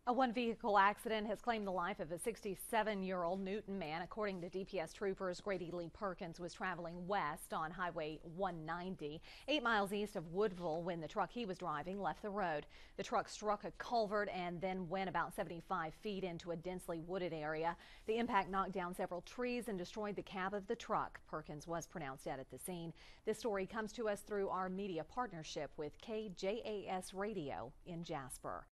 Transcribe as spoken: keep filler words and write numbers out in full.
A one-vehicle accident has claimed the life of a sixty-seven-year-old Newton man. According to D P S troopers, Grady Lee Perkins was traveling west on Highway one ninety, eight miles east of Woodville, when the truck he was driving left the road. The truck struck a culvert and then went about seventy-five feet into a densely wooded area. The impact knocked down several trees and destroyed the cab of the truck. Perkins was pronounced dead at the scene. This story comes to us through our media partnership with K J A S Radio in Jasper.